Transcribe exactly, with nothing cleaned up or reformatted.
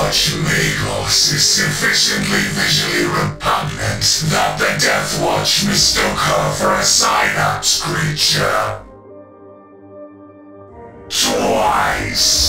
Such Magos is sufficiently visually repugnant that the Death Watch mistook her for a synapse creature. Twice.